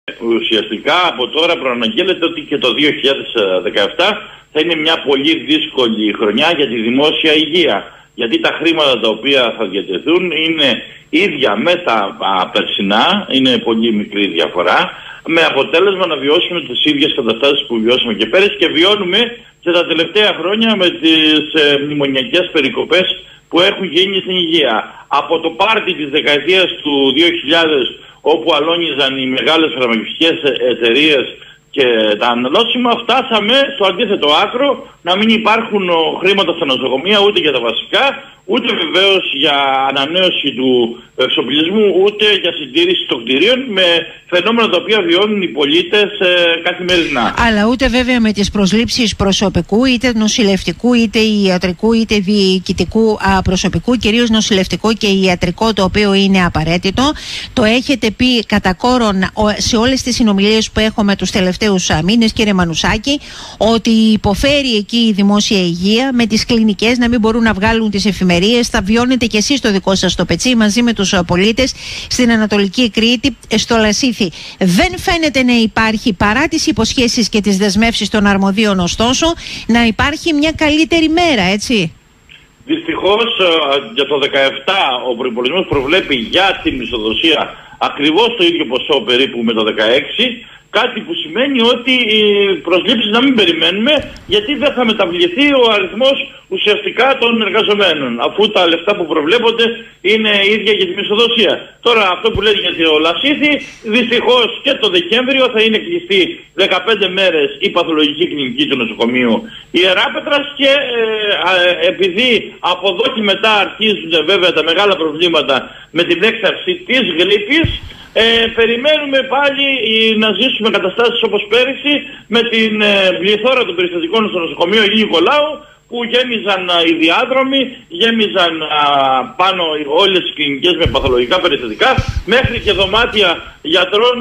Ουσιαστικά από τώρα προαναγγέλλεται ότι και το 2017 θα είναι μια πολύ δύσκολη χρονιά για τη δημόσια υγεία. Γιατί τα χρήματα τα οποία θα διατεθούν είναι ίδια με τα περσινά, είναι πολύ μικρή διαφορά, με αποτέλεσμα να βιώσουμε τις ίδιες καταστάσεις που βιώσαμε και πέρυσι και βιώνουμε και τα τελευταία χρόνια με τις μνημονιακές περικοπές που έχουν γίνει στην υγεία. Από το πάρτι της δεκαετίας του 2000, όπου αλώνιζαν οι μεγάλες φαρμακευτικές εταιρείες και τα αναλώσιμα, φτάσαμε στο αντίθετο άκρο, να μην υπάρχουν χρήματα στα νοσοκομεία ούτε για τα βασικά, ούτε βεβαίως για ανανέωση του εξοπλισμού, ούτε για συντήρηση των κτηρίων, με φαινόμενα τα οποία βιώνουν οι πολίτες καθημερινά. Αλλά ούτε βέβαια με τις προσλήψεις προσωπικού, είτε νοσηλευτικού, είτε ιατρικού, είτε διοικητικού προσωπικού, κυρίως νοσηλευτικό και ιατρικό, το οποίο είναι απαραίτητο. Το έχετε πει κατά κόρον σε όλες τις συνομιλίες που έχω με τους τελευταίους μήνες, κύριε Μανουσάκη, ότι υποφέρει εκεί η δημόσια υγεία, με τις κλινικές να μην μπορούν να βγάλουν τις εφημερίδες. Θα βιώνετε και εσείς το δικό σας το πετσί μαζί με τους πολίτες στην Ανατολική Κρήτη, στο Λασίθι. Δεν φαίνεται να υπάρχει, παρά τις υποσχέσεις και τις δεσμεύσεις των αρμοδίων, ωστόσο, να υπάρχει μια καλύτερη μέρα, έτσι. Δυστυχώς για το 2017 ο προϋπολογισμός προβλέπει για την μισθοδοσία ακριβώς το ίδιο ποσό περίπου με το 2016. Κάτι που σημαίνει ότι οι προσλήψεις να μην περιμένουμε, γιατί δεν θα μεταβληθεί ο αριθμός ουσιαστικά των εργαζομένων, αφού τα λεφτά που προβλέπονται είναι ίδια για τη μισθοδοσία. Τώρα αυτό που λέει για το Λασίθι, δυστυχώς και το Δεκέμβριο θα είναι κλειστή 15 μέρες η παθολογική κλινική του νοσοκομείου Ιεράπετρας και επειδή από εδώ και μετά αρχίζουν βέβαια τα μεγάλα προβλήματα με την έξαρση της γρίπης, περιμένουμε πάλι να ζήσουμε καταστάσεις όπως πέρυσι με την πληθώρα των περιστατικών στο νοσοκομείο Ηλίου Νικολάου, που γέμιζαν οι διάδρομοι, γέμιζαν πάνω όλες τις κλινικές με παθολογικά περιστατικά, μέχρι και δωμάτια γιατρών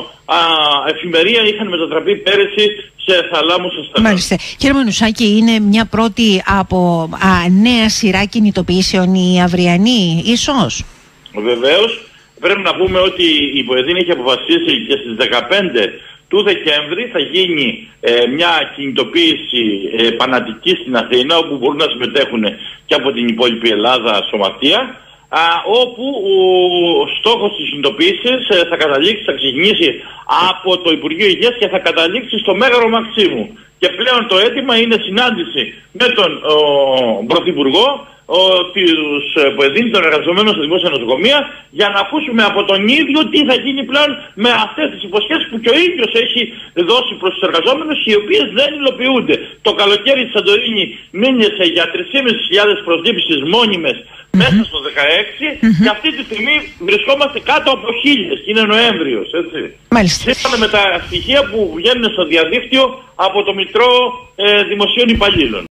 εφημερία είχαν μετατραπεί πέρυσι σε θαλάμους ασθενών. Μάλιστα. Κύριε Μανουσάκη, είναι μια πρώτη από νέα σειρά κινητοποιήσεων η αυριανή, ίσως? Βεβαίως. Πρέπει να πούμε ότι η Υποεδίνα έχει αποφασίσει και στις 15 του Δεκέμβρη θα γίνει μια κινητοποίηση πανατική στην Αθήνα, όπου μπορούν να συμμετέχουν και από την υπόλοιπη Ελλάδα σωματεία, όπου ο στόχος της κινητοποίησης θα καταλήξει, θα ξεκινήσει από το Υπουργείο Υγείας και θα καταλήξει στο Μέγαρο Μαξίμου. Και πλέον το αίτημα είναι συνάντηση με τον Πρωθυπουργό, τους Ποεδίνη των εργαζομένων στα δημόσια νοσοκομεία, για να ακούσουμε από τον ίδιο τι θα γίνει πλέον με αυτές τις υποσχέσεις που και ο ίδιος έχει δώσει προς τους εργαζόμενους, οι οποίες δεν υλοποιούνται. Το καλοκαίρι της Σαντορίνη μίλησε για 3.500 προσλήψεις μόνιμες μέσα στο 2016 και αυτή τη στιγμή βρισκόμαστε κάτω από 1.000 και είναι Νοέμβριος, έτσι. Σύμφωνα με τα στοιχεία που βγαίνουν στο διαδίκτυο από το Μητρό Δημοσίων Υπαλλήλων.